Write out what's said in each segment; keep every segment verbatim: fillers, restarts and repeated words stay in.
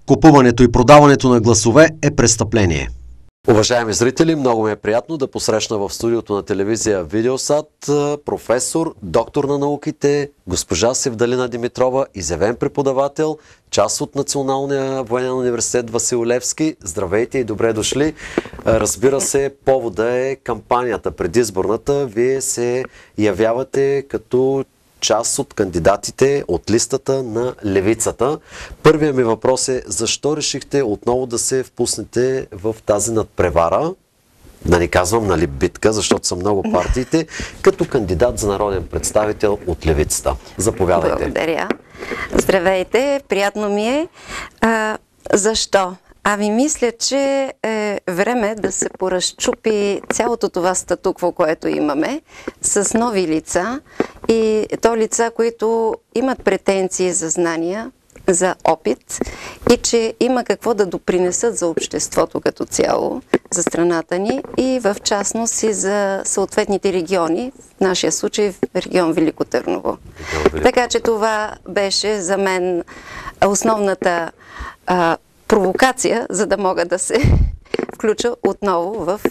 Купуването и продаването на гласове е престъпление. Уважаеми зрители, много ми е приятно да посрещна в студиото на телевизия Видеосат професор, доктор на науките, госпожа Севдалина Димитрова, изявен преподавател, част от Националния военен университет Васил Левски. Здравейте и добре дошли. Разбира се, повода е кампанията предизборната. Вие се явявате като част от кандидатите от листата на левицата. Първият ми въпрос е: защо решихте отново да се впуснете в тази надпревара? Да не казвам, нали, битка, защото са много партиите, като кандидат за народен представител от левицата. Заповядайте. Благодаря. Здравейте, приятно ми е. А, защо? Ами мисля, че е време да се поразчупи цялото това статукво, което имаме, с нови лица, и то лица, които имат претенции за знания, за опит и че има какво да допринесат за обществото като цяло, за страната ни и в частност и за съответните региони, в нашия случай в регион Велико Търново. Така че това беше за мен основната а, провокация, за да мога да се включа отново в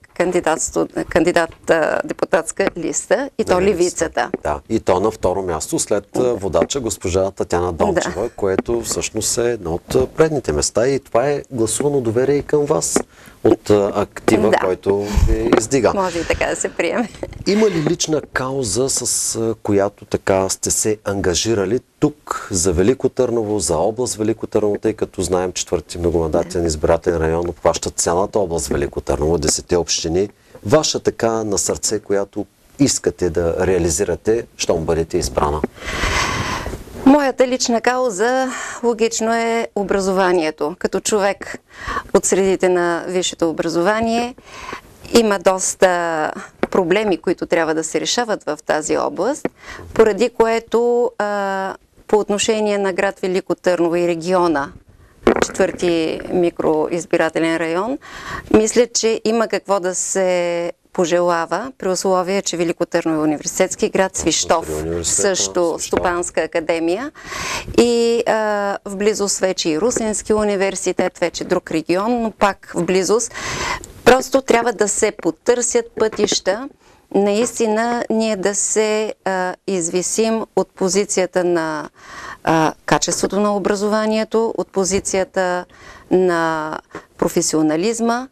кандидат депутатска листа, и то левицата. Да, и то на второ място след да. водача госпожа Татяна Дончева, да. което всъщност е едно от предните места, и това е гласувано доверие и към вас от актива, да. който ви издига. Може и така да се приеме. Има ли лична кауза, с която така сте се ангажирали тук за Велико Търново, за област Велико Търново, тъй като знаем четвърти многомандатен избирателен район обхваща цялата област Велико Търново, десетте общини. Ваша така на сърце, която искате да реализирате, щом бъдете избрана? Моята лична кауза логично е образованието. Като човек от средите на висшето образование има доста проблеми, които трябва да се решават в тази област, поради което а, по отношение на град Велико Търново и региона, четвърти микроизбирателен район, мисля, че има какво да се пожелава, при условие, че Велико Търново е университетски град, Свищов също стопанска академия, и а, в близост вече и Русенски университет, вече друг регион, но пак в близост. Просто трябва да се потърсят пътища, наистина ние да се а, извисим от позицията на а, качеството на образованието, от позицията на професионализма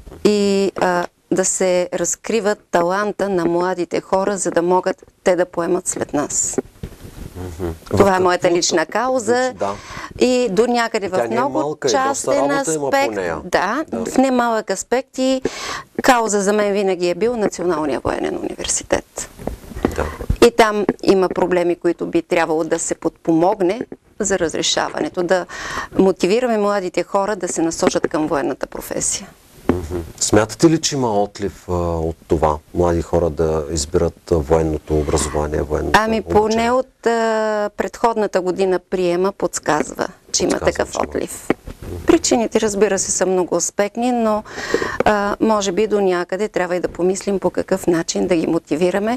и а, да се разкриват таланта на младите хора, за да могат те да поемат след нас. Mm-hmm. Това е моята лична кауза, да. И до някъде в много частен аспект, да, да. в немалък аспект, и кауза за мен винаги е бил Националния военен университет. Да. И там има проблеми, които би трябвало да се подпомогне за разрешаването, да мотивираме младите хора да се насочат към военната професия. Смятате ли, че има отлив а, от това, млади хора да избират а, военното образование, военното Ами обучение? Поне от а, предходната година приема подсказва, че има подсказва, такъв отлив. Причините, разбира се, са много аспектни, но а, може би до някъде трябва и да помислим по какъв начин да ги мотивираме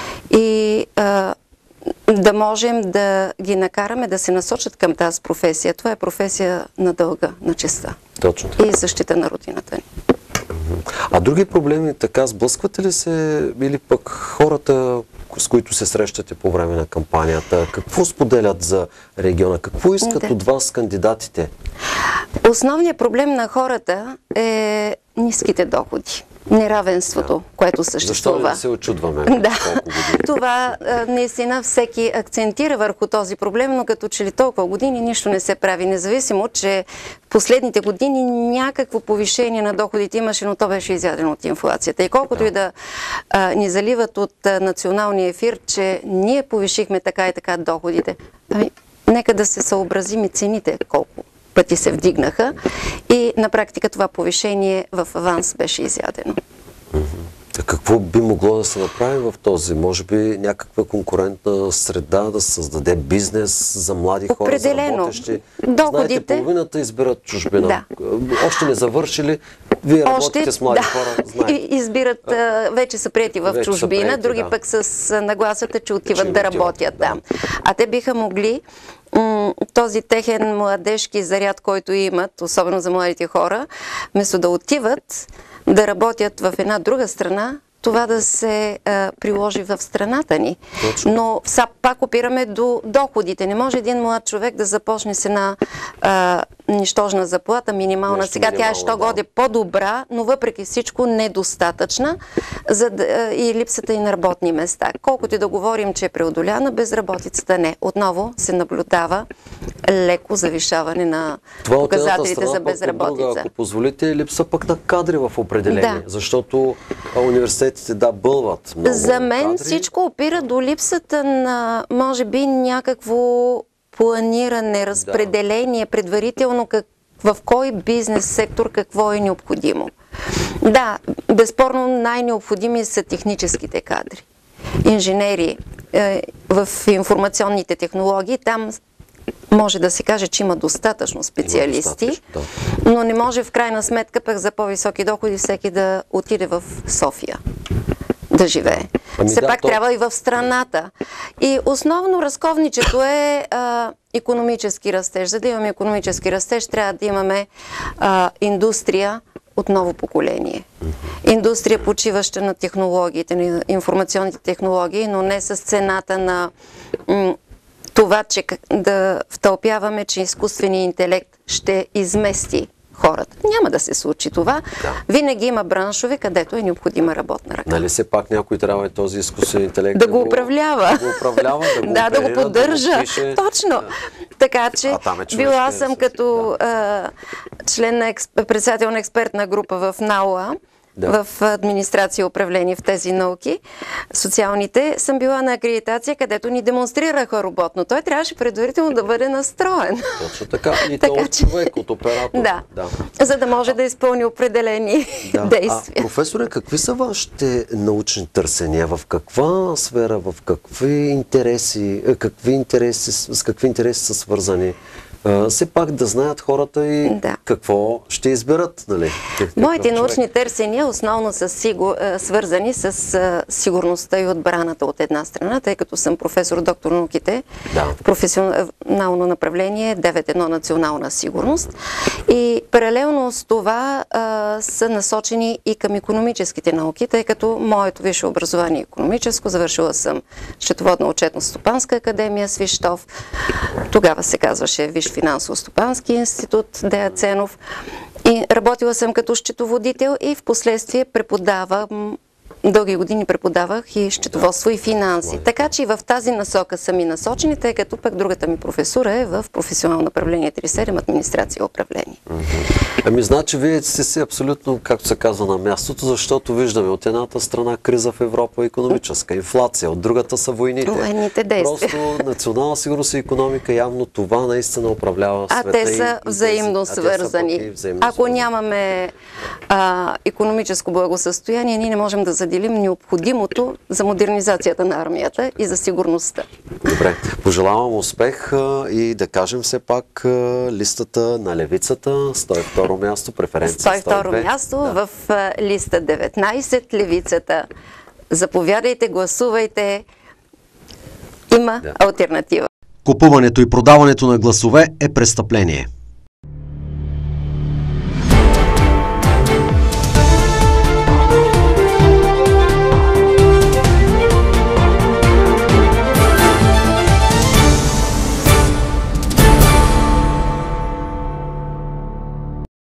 и а, да можем да ги накараме да се насочат към тази професия. Това е професия на дълга, на честа. Точно. И защита на родината ни. А други проблеми, така, сблъсквате ли се, или пък хората, с които се срещате по време на кампанията, какво споделят за региона? Какво искат да. от вас кандидатите? Основният проблем на хората е ниските доходи. Неравенството, да. което съществува. Защо ли да се очудваме? Да. Това наистина всеки акцентира върху този проблем, но като че ли толкова години нищо не се прави. Независимо, че в последните години някакво повишение на доходите имаше, но то беше изядено от инфлацията. И колкото да. и да а, ни заливат от а, националния ефир, че ние повишихме така и така доходите, ами, нека да се съобразим и цените колко пъти се вдигнаха, и на практика това повишение в аванс беше изядено. Mm-hmm. Какво би могло да се направи в този? Може би някаква конкурентна среда, да се създаде бизнес за млади хора, определено. За работещи? Доходите... Знаете, половината избират чужбина. Да. Още не завършили, вие работите Още, с млади да. хора. Знаете. Избират, а, вече са приети в вече чужбина, приети, други да. пък с нагласата, че отиват че да работят там. Да. А те биха могли този техен младежки заряд, който имат, особено за младите хора, вместо да отиват да работят в една друга страна, това да се а, приложи в страната ни. Точно. Но са, пак опираме до доходите. Не може един млад човек да започне с една а, нищожна заплата, минимална. Нещо Сега тя е що да. годе по-добра, но въпреки всичко недостатъчна за да, а, и липсата и на работни места. Колкото и да говорим, че е преодоляна, безработицата не. Отново се наблюдава леко завишаване на това показателите страна, за безработица. Друга, ако позволите, липса пък на кадри в определение, да. защото университетите да бълват много За мен кадри. Всичко опира до липсата на, може би, някакво планиране, разпределение, да. предварително как, в кой бизнес сектор какво е необходимо. Да, безспорно най-необходими са техническите кадри. Инженери е, в информационните технологии, там може да се каже, че има достатъчно специалисти, има достатъчно, да. но не може в крайна сметка пък за по-високи доходи всеки да отиде в София да живее. Ами Все да, пак то... трябва и в страната. И основно разковничето е а, икономически растеж. За да имаме икономически растеж, трябва да имаме а, индустрия от ново поколение. Индустрия, почиваща на технологиите, на информационните технологии, но не с цената на това, че да втълпяваме, че изкуственият интелект ще измести хората. Няма да се случи това. Да. Винаги има браншове, където е необходима работна ръка. Нали все пак някой трябва и този изкуствен интелект да, да го управлява. Да го управлява, да го, да, да го поддържа. Да го пише. Точно. Да. Така че е била съм като да. а, член на експ... председател на експертна група в НАУА, да. в администрация и управление в тези науки, социалните, съм била на акредитация, където ни демонстрираха робот, но той трябваше предварително да бъде настроен. Точно така. И така, то от човек, от оператор. Да. да. За да може а, да изпълни определени да. действия. А, професоре, какви са вашите научни търсения? В каква сфера, в какви интереси, какви интереси, с какви интереси са свързани? Uh, все пак да знаят хората и да. какво ще изберат. Нали? Моите научни търсения основно са сигур... свързани с uh, сигурността и отбраната от една страна, тъй като съм професор, доктор науките да. в професионално направление девет едно национална сигурност. И паралелно с това uh, са насочени и към икономическите науки, тъй като моето висше образование е икономическо, завършила съм счетоводна отчетност Стопанска академия Свищов. Тогава се казваше Висш финансово-стопански институт Дея Ценов. И работила съм като счетоводител и в последствие преподавам, дълги години преподавах и счетоводство и финанси. Така че и в тази насока са ми насочени, тъй като пък другата ми професура е в професионално направление три седем администрация и управление. Ами значи вие сте си абсолютно, както се казва, на мястото, защото виждаме от едната страна криза в Европа, икономическа, инфлация, от другата са войните. Военните действия. Просто национална сигурност и икономика, явно това наистина управлява света. А те са и, взаимно и свързани. Са взаимно Ако свързани. нямаме а, икономическо благосъстояние, ние не можем да заделим необходимото за модернизацията на армията и за сигурността. Добре, пожелавам успех и да кажем все пак листата на левицата, сто и второ място, преференция сто и второ място да. в листа деветнайсет, левицата. Заповядайте, гласувайте. Има да. алтернатива. Купуването и продаването на гласове е престъпление.